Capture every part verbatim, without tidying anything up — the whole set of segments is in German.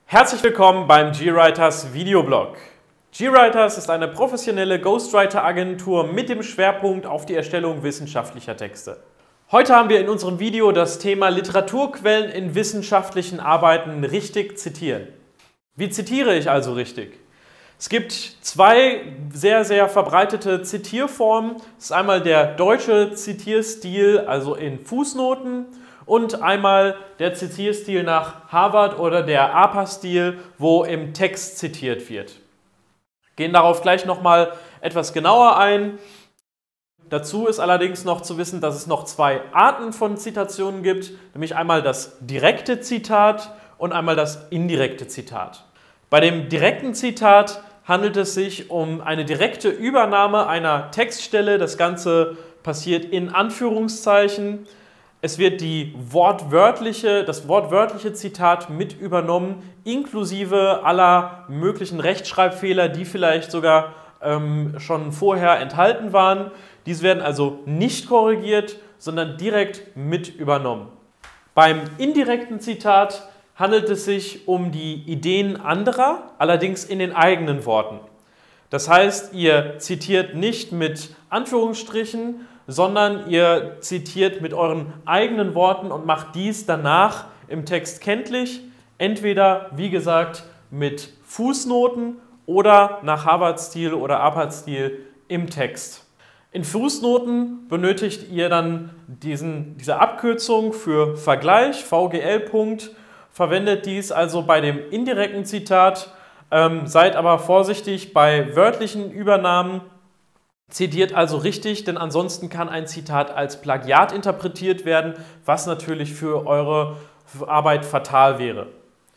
Herzlich willkommen beim GWriters Videoblog. GWriters ist eine professionelle Ghostwriter-Agentur mit dem Schwerpunkt auf die Erstellung wissenschaftlicher Texte. Heute haben wir in unserem Video das Thema Literaturquellen in wissenschaftlichen Arbeiten richtig zitieren. Wie zitiere ich also richtig? Es gibt zwei sehr, sehr verbreitete Zitierformen. Das ist einmal der deutsche Zitierstil, also in Fußnoten, und einmal der Zitierstil nach Harvard oder der A P A-Stil, wo im Text zitiert wird. Wir gehen darauf gleich nochmal etwas genauer ein. Dazu ist allerdings noch zu wissen, dass es noch zwei Arten von Zitationen gibt, nämlich einmal das direkte Zitat und einmal das indirekte Zitat. Bei dem direkten Zitat handelt es sich um eine direkte Übernahme einer Textstelle. Das Ganze passiert in Anführungszeichen. Es wird die wortwörtliche, das wortwörtliche Zitat mit übernommen, inklusive aller möglichen Rechtschreibfehler, die vielleicht sogar ähm, schon vorher enthalten waren. Diese werden also nicht korrigiert, sondern direkt mit übernommen. Beim indirekten Zitat handelt es sich um die Ideen anderer, allerdings in den eigenen Worten. Das heißt, ihr zitiert nicht mit Anführungsstrichen, sondern ihr zitiert mit euren eigenen Worten und macht dies danach im Text kenntlich, entweder, wie gesagt, mit Fußnoten oder nach Harvard-Stil oder A P A-Stil im Text. In Fußnoten benötigt ihr dann diesen, diese Abkürzung für Vergleich, V G L. Verwendet dies also bei dem indirekten Zitat, ähm, seid aber vorsichtig bei wörtlichen Übernahmen. Zitiert also richtig, denn ansonsten kann ein Zitat als Plagiat interpretiert werden, was natürlich für eure Arbeit fatal wäre.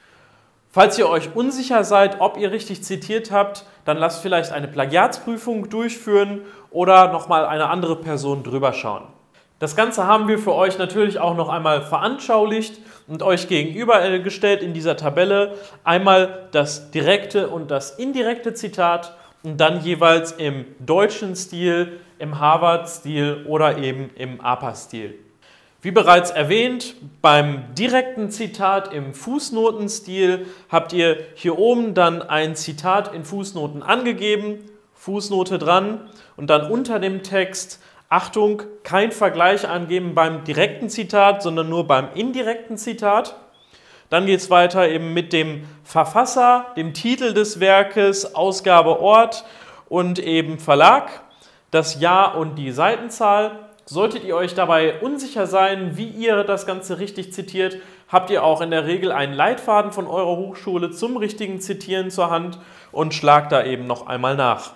Falls ihr euch unsicher seid, ob ihr richtig zitiert habt, dann lasst vielleicht eine Plagiatsprüfung durchführen oder nochmal eine andere Person drüber schauen. Das Ganze haben wir für euch natürlich auch noch einmal veranschaulicht und euch gegenübergestellt in dieser Tabelle. Einmal das direkte und das indirekte Zitat und dann jeweils im deutschen Stil, im Harvard-Stil oder eben im A P A-Stil. Wie bereits erwähnt, beim direkten Zitat im Fußnotenstil habt ihr hier oben dann ein Zitat in Fußnoten angegeben, Fußnote dran und dann unter dem Text, Achtung, kein Vergleich angeben beim direkten Zitat, sondern nur beim indirekten Zitat. Dann geht es weiter eben mit dem Verfasser, dem Titel des Werkes, Ausgabe, Ort und eben Verlag, das Jahr und die Seitenzahl. Solltet ihr euch dabei unsicher sein, wie ihr das Ganze richtig zitiert, habt ihr auch in der Regel einen Leitfaden von eurer Hochschule zum richtigen Zitieren zur Hand und schlagt da eben noch einmal nach.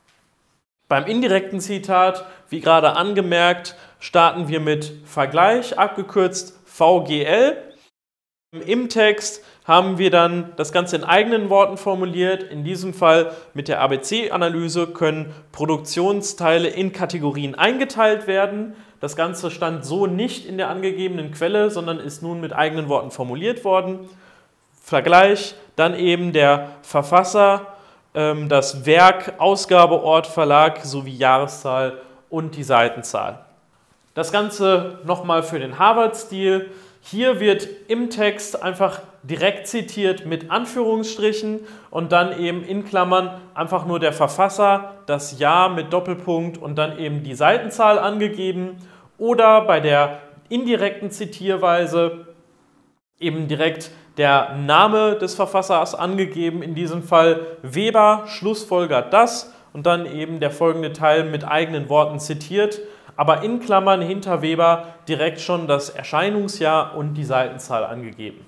Beim indirekten Zitat, wie gerade angemerkt, starten wir mit Vergleich, abgekürzt V G L. Im Text haben wir dann das Ganze in eigenen Worten formuliert. In diesem Fall mit der A B C-Analyse können Produktionsteile in Kategorien eingeteilt werden. Das Ganze stand so nicht in der angegebenen Quelle, sondern ist nun mit eigenen Worten formuliert worden. Vergleich, dann eben der Verfasser, das Werk, Ausgabe, Ort, Verlag sowie Jahreszahl und die Seitenzahl. Das Ganze nochmal für den Harvard-Stil. Hier wird im Text einfach direkt zitiert mit Anführungsstrichen und dann eben in Klammern einfach nur der Verfasser, das Jahr mit Doppelpunkt und dann eben die Seitenzahl angegeben oder bei der indirekten Zitierweise eben direkt der Name des Verfassers angegeben, in diesem Fall Weber, schlussfolgert das und dann eben der folgende Teil mit eigenen Worten zitiert, aber in Klammern hinter Weber direkt schon das Erscheinungsjahr und die Seitenzahl angegeben.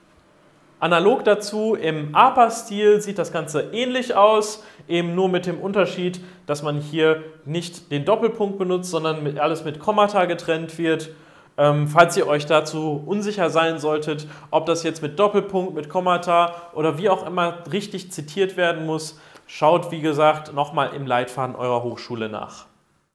Analog dazu im A P A-Stil sieht das Ganze ähnlich aus, eben nur mit dem Unterschied, dass man hier nicht den Doppelpunkt benutzt, sondern mit, alles mit Kommata getrennt wird. Ähm, falls ihr euch dazu unsicher sein solltet, ob das jetzt mit Doppelpunkt, mit Kommata oder wie auch immer richtig zitiert werden muss, schaut wie gesagt nochmal im Leitfaden eurer Hochschule nach.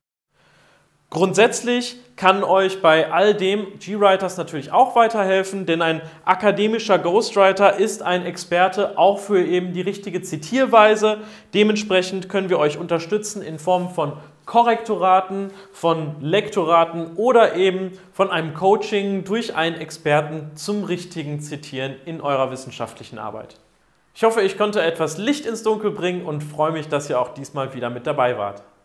Grundsätzlich kann euch bei all dem GWriters natürlich auch weiterhelfen, denn ein akademischer Ghostwriter ist ein Experte auch für eben die richtige Zitierweise. Dementsprechend können wir euch unterstützen in Form von Korrektoraten, von Lektoraten oder eben von einem Coaching durch einen Experten zum richtigen Zitieren in eurer wissenschaftlichen Arbeit. Ich hoffe, ich konnte etwas Licht ins Dunkel bringen und freue mich, dass ihr auch diesmal wieder mit dabei wart.